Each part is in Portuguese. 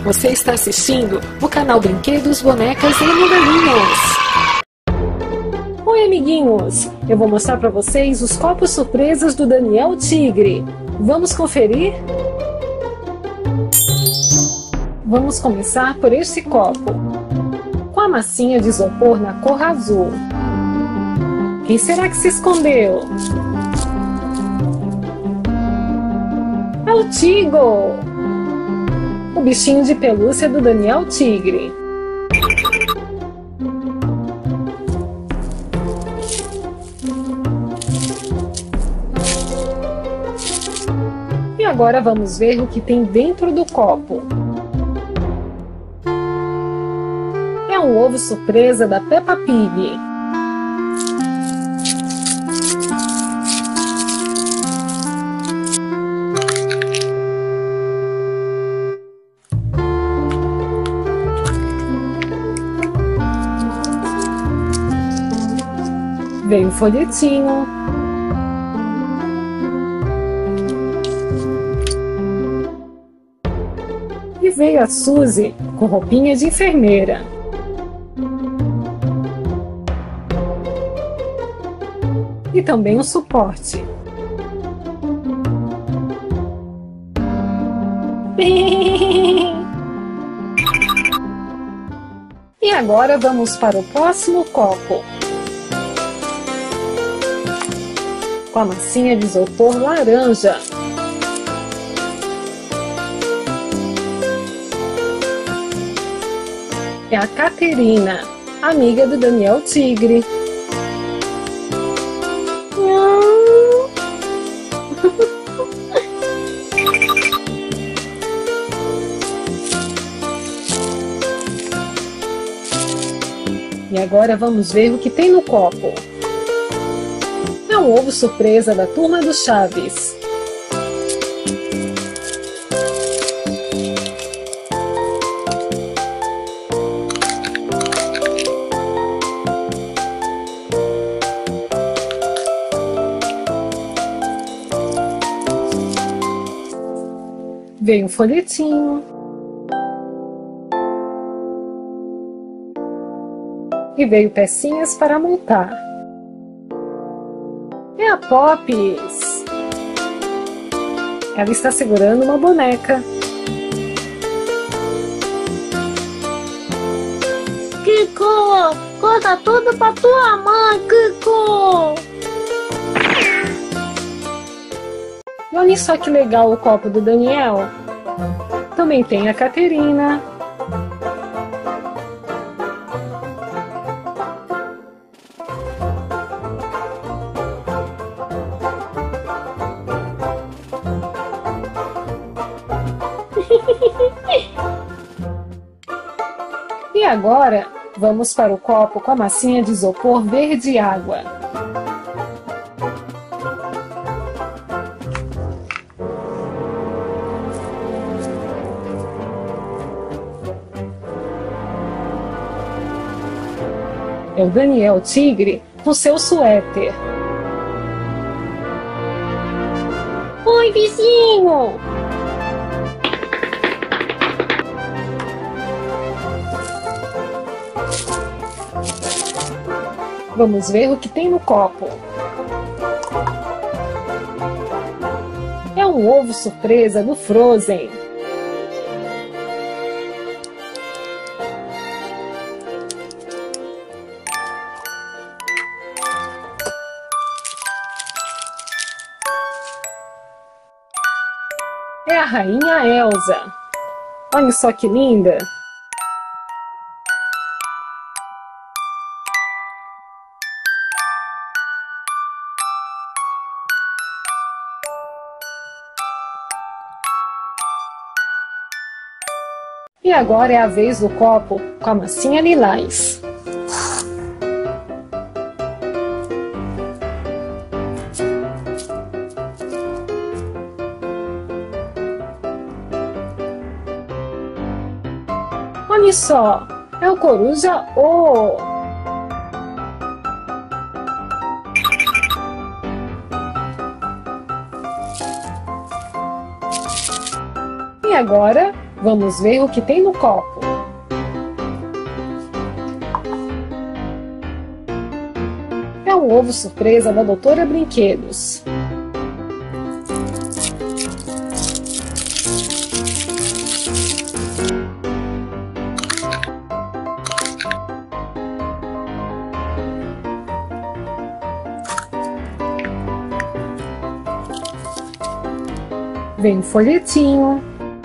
Você está assistindo o canal Brinquedos, Bonecas e Modelinhos. Oi, amiguinhos! Eu vou mostrar para vocês os copos surpresas do Daniel Tigre. Vamos conferir? Vamos começar por este copo, com a massinha de isopor na cor azul. Quem será que se escondeu? É o Tigo! O bichinho de pelúcia do Daniel Tigre. E agora vamos ver o que tem dentro do copo. É um ovo surpresa da Peppa Pig. Veio um folhetinho. E veio a Suzy com roupinha de enfermeira. E também um suporte. E agora vamos para o próximo copo. Com a massinha de isopor laranja. É a Caterina, amiga do Daniel Tigre. E agora vamos ver o que tem no copo. É um ovo surpresa da Turma do Chaves. Veio um folhetinho. E veio pecinhas para montar. É a Pops. Ela está segurando uma boneca. Kiko, conta tudo pra tua mãe, Kiko. E olha só que legal o copo do Daniel. Também tem a Caterina. E agora, vamos para o copo com a massinha de isopor verde água. É o Daniel Tigre com seu suéter. Oi, vizinho! Vamos ver o que tem no copo. É um ovo surpresa do Frozen. É a Rainha Elsa. Olha só que linda! E agora é a vez do copo com a massinha lilás. Olha só, é o Coruja O. E agora Vamos ver o que tem no copo. É um ovo surpresa da Doutora Brinquedos. Vem um folhetinho.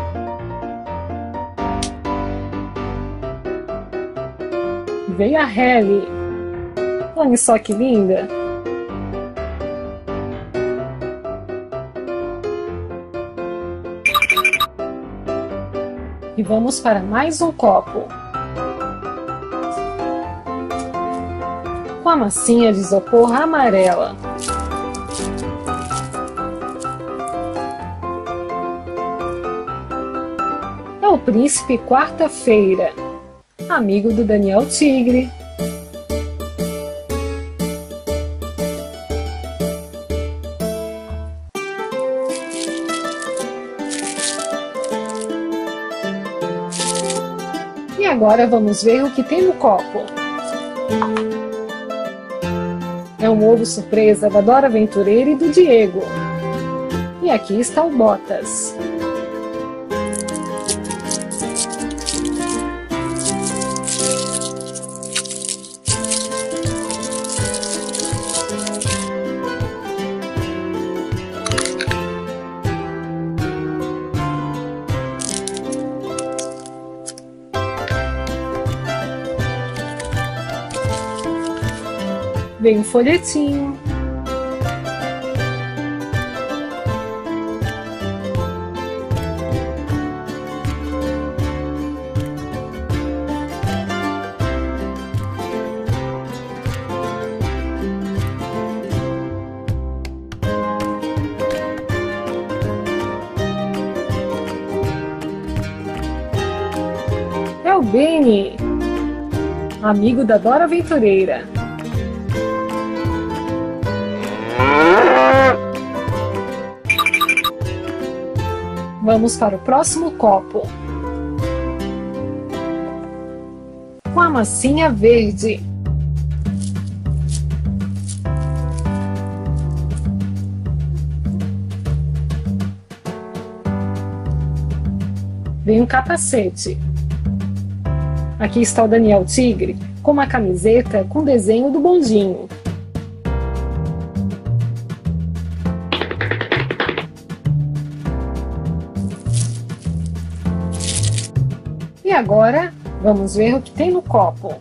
Veio a Halle. Olha só que linda. E vamos para mais um copo. Com a massinha de isopor amarela. É o Príncipe Quarta-feira, amigo do Daniel Tigre. E agora vamos ver o que tem no copo. É um ovo surpresa da Dora Aventureira e do Diego. E aqui está o Botas. Vem um folhetinho. É o Benny, amigo da Dora Aventureira. Vamos para o próximo copo. Com a massinha verde. Vem um capacete. Aqui está o Daniel Tigre com uma camiseta com desenho do bondinho. E agora, vamos ver o que tem no copo.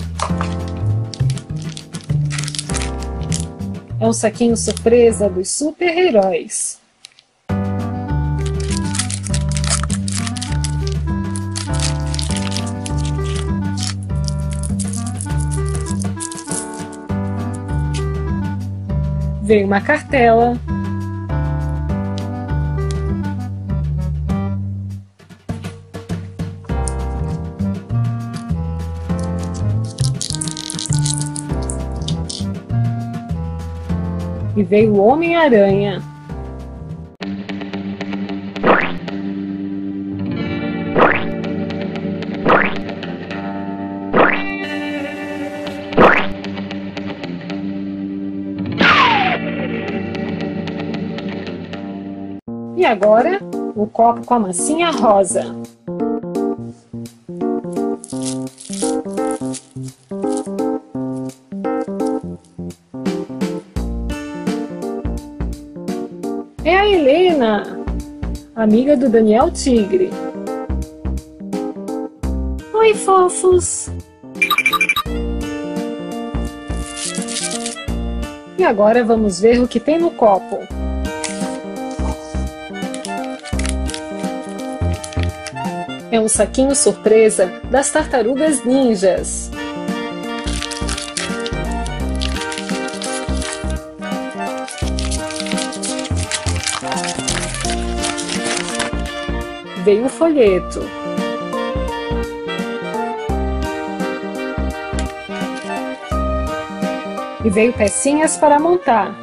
É um saquinho surpresa dos super-heróis. Veio uma cartela. E veio o Homem-Aranha. E agora, o copo com a massinha rosa. É a Helena, amiga do Daniel Tigre. Oi, fofos! E agora vamos ver o que tem no copo. É um saquinho surpresa das Tartarugas Ninjas. Veio o folheto. E veio pecinhas para montar.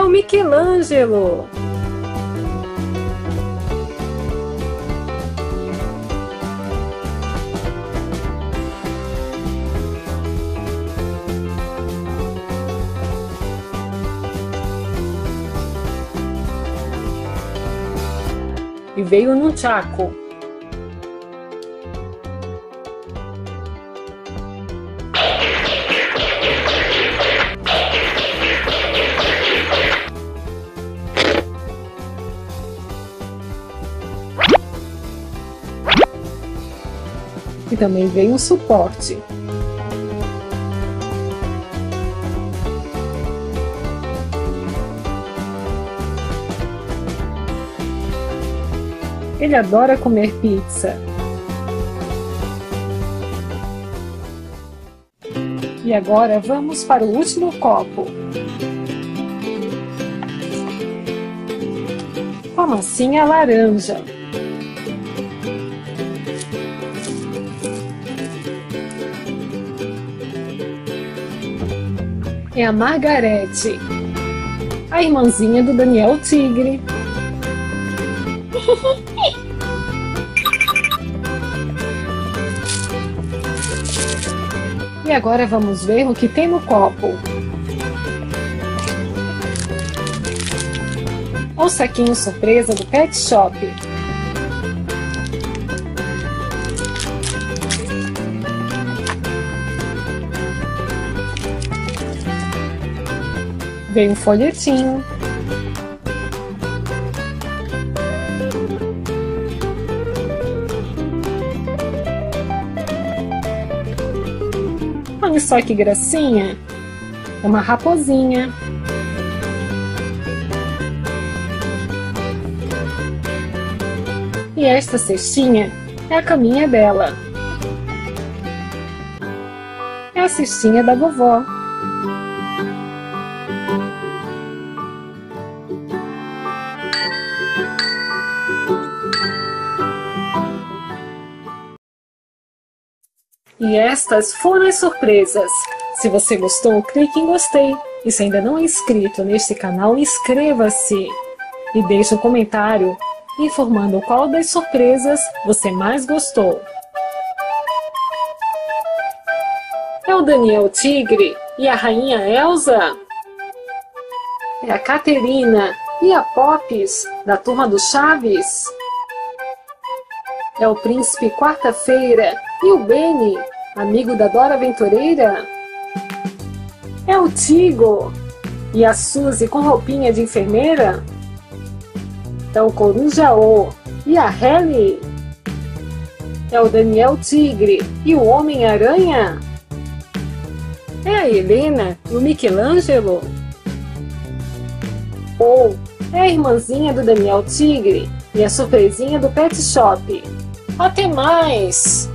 o Michelangelo! E veio num tchaco. E também veio um suporte. Ele adora comer pizza. E agora vamos para o último copo. Com a massinha laranja. É a Margarete, a irmãzinha do Daniel Tigre. E agora vamos ver o que tem no copo. O saquinho surpresa do Pet Shop. Veio um folhetinho. Olha só que gracinha! É uma raposinha. E esta cestinha é a caminha dela. É a cestinha da vovó. E estas foram as surpresas. Se você gostou, clique em gostei. E se ainda não é inscrito neste canal, inscreva-se. E deixe um comentário informando qual das surpresas você mais gostou. É o Daniel Tigre e a Rainha Elsa? É a Caterina e a Pops da Turma do Chaves? É o Príncipe Quarta-feira e o Benny, amigo da Dora Aventureira? É o Tigo e a Suzy com roupinha de enfermeira? É o Corujaô e a Helly? É o Daniel Tigre e o Homem-Aranha? É a Helena e o Michelangelo? Ou é a irmãzinha do Daniel Tigre e a surpresinha do Pet Shop? Até mais!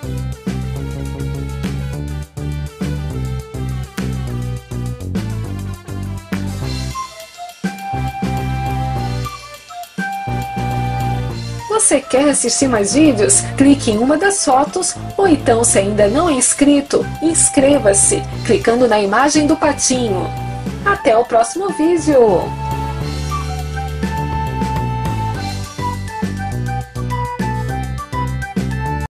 Você quer assistir mais vídeos? Clique em uma das fotos ou então, se ainda não é inscrito, inscreva-se clicando na imagem do patinho. Até o próximo vídeo!